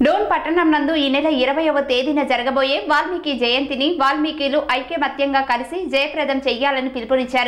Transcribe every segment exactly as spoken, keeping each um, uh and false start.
డోన్ పట్టణం నందు ఈ నెల ఇరవైవ తేదీన జరగబోయే వాల్మీకి జయంతిని వాల్మీకిలు ఐక్యమత్యంగా కలిసి జయప్రదం చేయాలని పిలుపునిచ్చారు.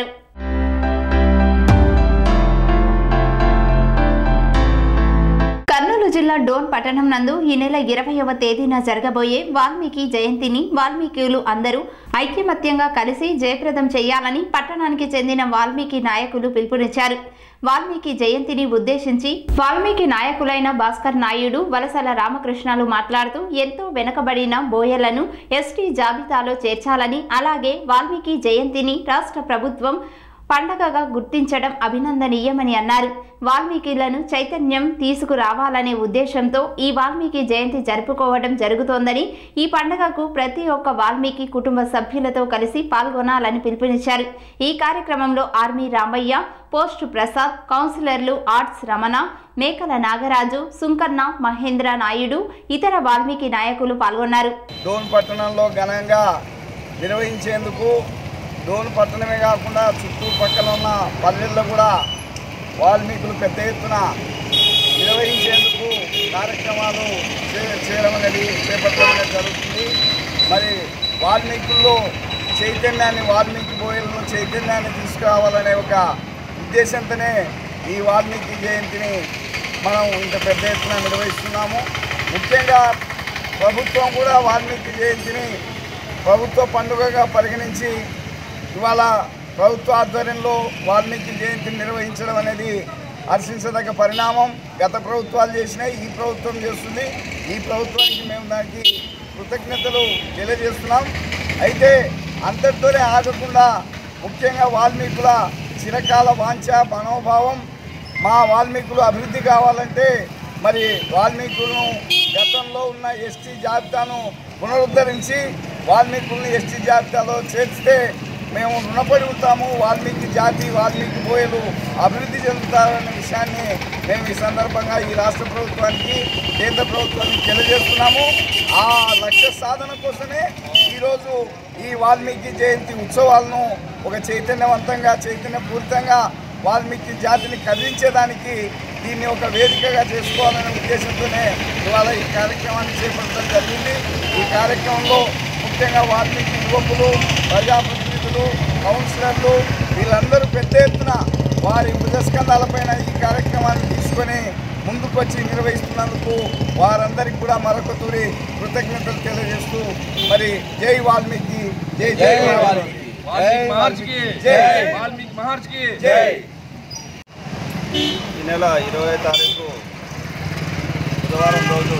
కర్నూలు జిల్లా డోన్ పట్టణం నందు ఈ నెల ఇరవైవ తేదీన జరగబోయే వాల్మీకి జయంతిని వాల్మీకిలు అందరూ ఐక్యమత్యంగా కలిసి జయప్రదం చేయాలని పట్టణానికి చెందిన వాల్మీకి నాయకులు పిలుపునిచ్చారు. వాల్మీకి జయంతిని ఉద్దేశించి వాల్మీకి నాయకులైన భాస్కర్ నాయుడు, వలసల రామకృష్ణలు మాట్లాడుతూ ఎంతో వెనుకబడిన బోయలను ఎస్టీ జాబితాలో చేర్చాలని, అలాగే వాల్మీకి జయంతిని రాష్ట్ర ప్రభుత్వం పండగగా గుర్తించడం అభినందనీయమని అన్నారు. వాల్మీకిలను చైతన్యం తీసుకురావాలనే ఉద్దేశంతో ఈ వాల్మీకి జయంతి జరుపుకోవడం జరుగుతోందని, ఈ పండగకు ప్రతి ఒక్క వాల్మీకి కుటుంబ సభ్యులతో కలిసి పాల్గొనాలని పిలుపునిచ్చారు. ఈ కార్యక్రమంలో ఆర్మీ రామయ్య, పోస్ట్ ప్రసాద్, కౌన్సిలర్లు ఆర్ట్స్ రమణ, మేకల నాగరాజు, సుంకన్న, మహేంద్ర నాయుడు, ఇతర వాల్మీకి నాయకులు పాల్గొన్నారు. డోన్ పట్టణంలో ఘనంగా నిర్వహించేందుకు డోన్ పట్టణమే కాకుండా చుట్టుపక్కల ఉన్న పల్లెల్లో కూడా వాల్మీకులు పెద్ద ఎత్తున నిర్వహించేందుకు కార్యక్రమాలు చేయడం అనేది చేపట్టడం అనేది జరుగుతుంది. మరి వాల్మీకుల్లో చైతన్యాన్ని, వాల్మీకి బోయలను చైతన్యాన్ని తీసుకురావాలనే ఒక ఉద్దేశంతోనే ఈ వాల్మీకి జయంతిని మనం ఇంత పెద్ద ఎత్తున నిర్వహిస్తున్నాము. ముఖ్యంగా ప్రభుత్వం కూడా వాల్మీకి జయంతిని ప్రభుత్వ పండుగగా పరిగణించి ఇవాళ ప్రభుత్వ ఆధ్వర్యంలో వాల్మీకి జయంతిని నిర్వహించడం అనేది హర్షించదగ్గ పరిణామం. గత ప్రభుత్వాలు చేసినాయి, ఈ ప్రభుత్వం చేస్తుంది. ఈ ప్రభుత్వానికి మేము దానికి కృతజ్ఞతలు తెలియజేస్తున్నాం. అయితే అంతటితోనే ఆగకుండా ముఖ్యంగా వాల్మీకుల చిరకాల వాంఛ మనోభావం, మా వాల్మీకులు అభివృద్ధి కావాలంటే మరి వాల్మీకులను గతంలో ఉన్న ఎస్టీ జాబితాను పునరుద్ధరించి వాల్మీకులను ఎస్టీ జాబితాలో చేర్చితే మేము రుణపడి ఉంటాము. వాల్మీకి జాతి, వాల్మీకి బోయలు అభివృద్ధి చెందుతారనే విషయాన్ని మేము ఈ సందర్భంగా ఈ రాష్ట్ర ప్రభుత్వానికి, కేంద్ర ప్రభుత్వానికి తెలియజేస్తున్నాము. ఆ లక్ష్య సాధన కోసమే ఈరోజు ఈ వాల్మీకి జయంతి ఉత్సవాలను ఒక చైతన్యవంతంగా, చైతన్యపూరితంగా వాల్మీకి జాతిని కదిలించేదానికి దీన్ని ఒక వేదికగా చేసుకోవాలనే ఉద్దేశంతోనే ఇవాళ ఈ కార్యక్రమాన్ని చేపట్టడం జరిగింది. ఈ కార్యక్రమంలో ముఖ్యంగా వాల్మీకి యువకులు, ప్రజాప్రతినిధులు, కౌన్సిలర్లు వీళ్ళందరూ పెద్ద ఎత్తున వారి భుజస్కంధాలపైన ఈ కార్యక్రమాన్ని తీసుకొని ముందుకు వచ్చి నిర్వహిస్తున్నందుకు వారందరికీ కూడా మరొక తూరి కృతజ్ఞతలు తెలియజేస్తూ మరి జై వాల్మీకి, జై జై వాల్మీకి, జై. ఈ నెల ఇరవై తారీఖు బుధవారం రోజు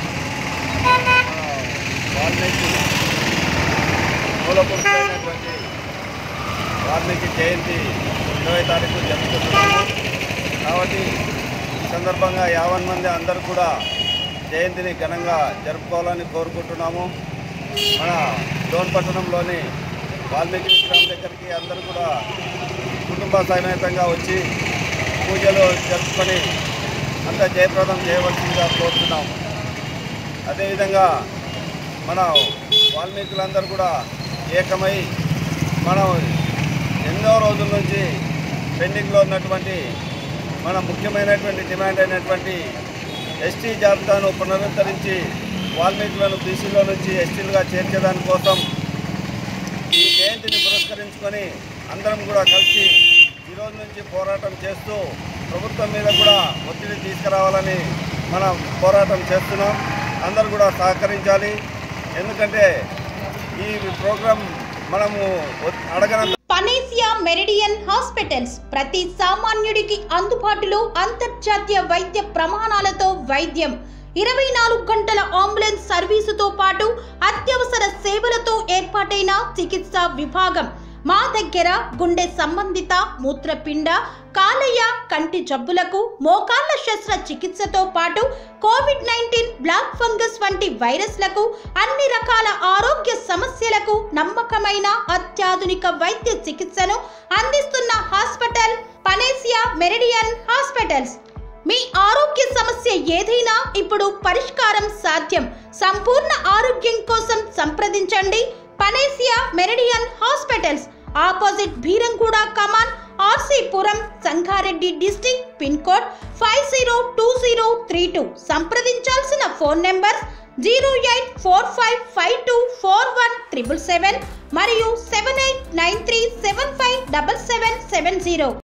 వాల్మీకి మూలపురుషులైనటువంటి వాల్మీకి జయంతి ఇరవై తారీఖు జరుపుకుంటున్నాము. కాబట్టి ఈ సందర్భంగా యావన్ మంది అందరూ కూడా జయంతిని ఘనంగా జరుపుకోవాలని కోరుకుంటున్నాము. మన డోన్ పట్టణంలోని వాల్మీకి విగ్రహం దగ్గరికి అందరూ కూడా కుటుంబ సమేతంగా వచ్చి పూజలు జరుపుకొని అంత జయప్రదం చేయవలసిందిగా కోరుతున్నాము. అదేవిధంగా మన వాల్మీకులందరూ కూడా ఏకమై మనం ఎన్నో రోజుల నుంచి పెండింగ్లో ఉన్నటువంటి మన ముఖ్యమైనటువంటి డిమాండ్ అయినటువంటి ఎస్టీ జాబితాను పునరుద్ధరించి వాల్మీకులను బీసీలో నుంచి ఎస్టీలుగా చేర్చేదాని కోసం ఈ జయంతిని పురస్కరించుకొని అందరం కూడా కలిసి ఈరోజు నుంచి పోరాటం చేస్తూ ప్రభుత్వం మీద కూడా ఒత్తిడి తీసుకురావాలని మనం పోరాటం చేస్తున్నాం. అందరూ కూడా సహకరించాలి. ఎందుకంటే ఈ ప్రోగ్రాం మనము అడగనంత పనేసియా మెరిడియన్ హాస్పిటల్స్ ప్రతి సామాన్యుడికి అందుబాటులో అంతర్జాతీయ వైద్య ప్రమాణాలతో వైద్యం, ఇరవై నాలుగు గంటల అంబులెన్స్ సర్వీసుతో పాటు అత్యవసర సేవలతో ఏర్పాటైన చికిత్సా విభాగం. మా దగ్గర గుండె సంబంధిత, మూత్రపిండ, కాలేయ, కంటి జబ్బులకు, మోకాళ్ల శస్త్ర చికిత్సతో పాటు కోవిడ్ నైన్టీన్, బ్లాక్ ఫంగస్ వంటి వైరస్లకు, అన్ని రకాల ఆరోగ్య సమస్యలకు నమ్మకమైన అత్యాధునిక వైద్య చికిత్సను అందిస్తున్న హాస్పిటల్ పనేసియా మెరిడియన్ హాస్పిటల్స్. మీ ఆరోగ్య సమస్య ఏదైనా ఇప్పుడు పరిష్కారం సాధ్యం. సంపూర్ణ ఆరోగ్యం కోసం సంప్రదించండి Panacea Meridian hospitals, opposite Bheeramguda Kaman, RC Puram, Sangareddy district, pin code five zero two zero three two. సంప్రదించాల్సిన phone number zero eight four five five two four one triple seven మరియు seven eight nine three seven five double seven seven zero.